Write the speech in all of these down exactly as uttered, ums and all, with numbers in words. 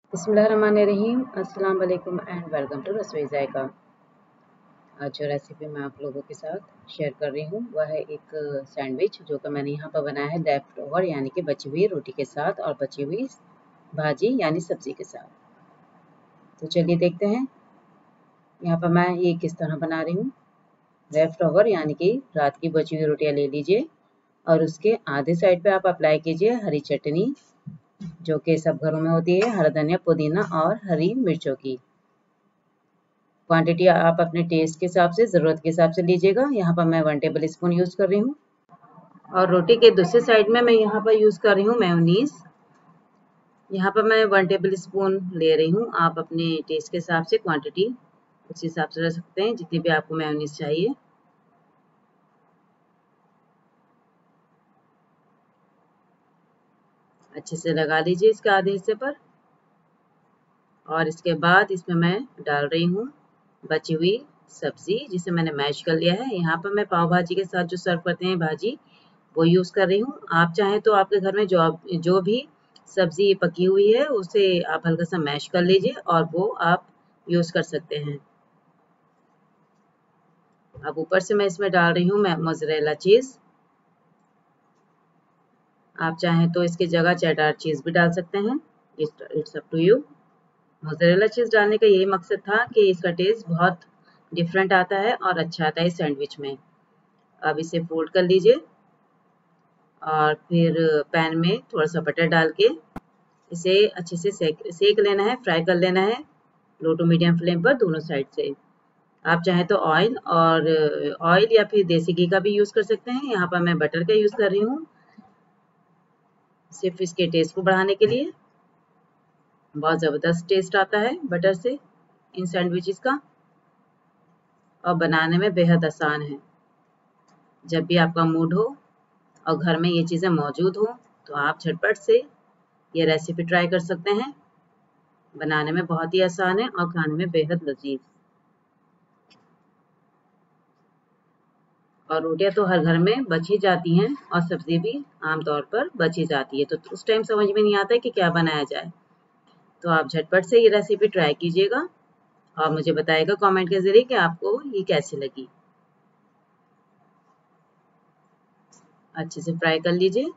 बिस्मिल्लाहिर्रहमानिर्रहीम, अस्सलाम वालेकुम एंड वेलकम टू रसोई जायका। आज जो रेसिपी मैं आप लोगों के साथ शेयर कर रही हूँ वह है एक सैंडविच जो कि मैंने यहाँ पर बनाया है लेफ्ट ओवर यानी कि बची हुई रोटी के साथ और बची हुई भाजी यानी सब्जी के साथ। तो चलिए देखते हैं यहाँ पर मैं ये किस तरह बना रही हूँ। लेफ्ट ओवर यानी कि रात की बची हुई रोटियाँ ले लीजिए और उसके आधे साइड पे आप अप्लाई कीजिए हरी चटनी जो कि सब घरों में होती है, हरा धनिया, पुदीना और हरी मिर्चों की। क्वांटिटी आप अपने टेस्ट के हिसाब से, ज़रूरत के हिसाब से लीजिएगा। यहाँ पर मैं वन टेबल स्पून यूज़ कर रही हूँ और रोटी के दूसरे साइड में मैं यहाँ पर यूज़ कर रही हूँ मेयोनीज। यहाँ पर मैं वन टेबल स्पून ले रही हूँ। आप अपने टेस्ट के हिसाब से क्वांटिटी उस हिसाब से रख सकते हैं जितनी भी आपको मेयोनीज चाहिए। अच्छे से लगा लीजिए इसके आधे हिस्से पर और इसके बाद इसमें मैं डाल रही हूँ बची हुई सब्जी जिसे मैंने मैश कर लिया है। यहाँ पर मैं पाव भाजी के साथ जो सर्व करते हैं भाजी वो यूज़ कर रही हूँ। आप चाहें तो आपके घर में जो जो भी सब्जी पकी हुई है उसे आप हल्का सा मैश कर लीजिए और वो आप यूज़ कर सकते हैं। अब ऊपर से मैं इसमें डाल रही हूँ मैं मोज़रेला चीज़। आप चाहें तो इसकी जगह चेडार चीज़ भी डाल सकते हैं, it's up to you. Mozzarella cheese डालने का यही मकसद था कि इसका टेस्ट बहुत डिफरेंट आता है और अच्छा आता है इस सैंडविच में। अब इसे फोल्ड कर लीजिए और फिर पैन में थोड़ा सा बटर डाल के इसे अच्छे से सेक सेक लेना है, फ्राई कर लेना है लो टू मीडियम फ्लेम पर दोनों साइड से। आप चाहें तो ऑयल और ऑयल या फिर देसी घी का भी यूज़ कर सकते हैं। यहाँ पर मैं बटर का यूज़ कर रही हूँ सिर्फ इसके टेस्ट को बढ़ाने के लिए। बहुत ज़बरदस्त टेस्ट आता है बटर से इन सैंडविचेस का और बनाने में बेहद आसान है। जब भी आपका मूड हो और घर में ये चीज़ें मौजूद हो तो आप झटपट से ये रेसिपी ट्राई कर सकते हैं। बनाने में बहुत ही आसान है और खाने में बेहद लजीज। और रोटियां तो हर घर में बच ही जाती हैं और सब्जी भी आमतौर पर बच ही जाती है, तो उस टाइम समझ में नहीं आता है कि क्या बनाया जाए। तो आप झटपट से ये रेसिपी ट्राई कीजिएगा और मुझे बताइएगा कमेंट के जरिए कि आपको ये कैसी लगी। अच्छे से फ्राई कर लीजिए।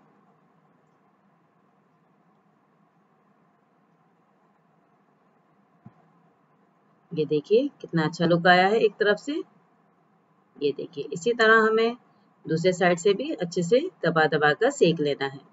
ये देखिए कितना अच्छा लुक आया है एक तरफ से। ये देखिए इसी तरह हमें दूसरे साइड से भी अच्छे से दबा दबा कर सेक लेना है।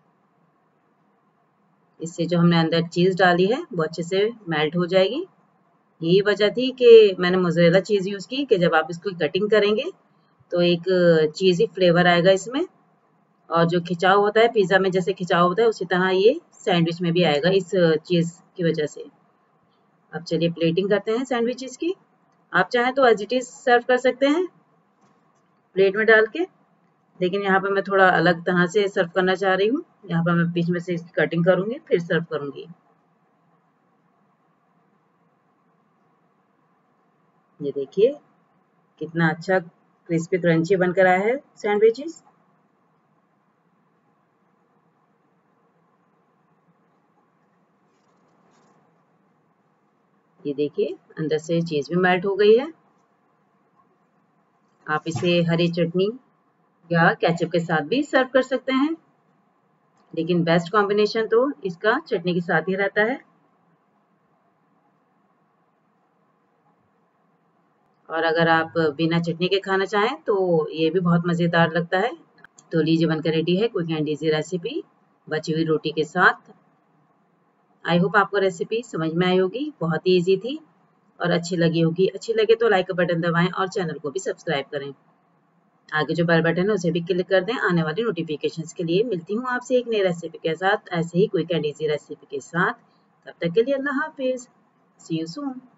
इससे जो हमने अंदर चीज़ डाली है वो अच्छे से मेल्ट हो जाएगी। यही वजह थी कि मैंने मोज़रेला चीज़ यूज़ की कि जब आप इसको कटिंग करेंगे तो एक चीज़ी फ्लेवर आएगा इसमें और जो खिंचाव होता है पिज़्ज़ा में जैसे खिंचाव होता है उसी तरह ये सैंडविच में भी आएगा इस चीज़ की वजह से। अब चलिए प्लेटिंग करते हैं सैंडविचेस की। आप चाहें तो एज इट इज़ सर्व कर सकते हैं प्लेट में डाल के, लेकिन यहाँ पर मैं थोड़ा अलग तरह से सर्व करना चाह रही हूँ। यहाँ पर मैं बीच में से इसकी कटिंग करूँगी फिर सर्व करूँगी। ये देखिए कितना अच्छा क्रिस्पी क्रंची बनकर आया है सैंडविचेस। ये देखिए अंदर से चीज़ भी मेल्ट हो गई है। आप इसे हरी चटनी या केचप के साथ भी सर्व कर सकते हैं, लेकिन बेस्ट कॉम्बिनेशन तो इसका चटनी के साथ ही रहता है। और अगर आप बिना चटनी के खाना चाहें तो ये भी बहुत मज़ेदार लगता है। तो लीजिए बनकर रेडी है क्विक एंड इजी रेसिपी बची हुई रोटी के साथ। आई होप आपको रेसिपी समझ में आई होगी, बहुत ही इजी थी और अच्छी लगी होगी। अच्छी लगे तो लाइक का बटन दबाएं और चैनल को भी सब्सक्राइब करें। आगे जो बेल बटन है उसे भी क्लिक कर दें आने वाली नोटिफिकेशंस के लिए। मिलती हूँ आपसे एक नई रेसिपी के साथ, ऐसे ही क्विक एंड इजी रेसिपी के साथ। तब तक के लिए अल्लाह हाफिज़, सी यू सून।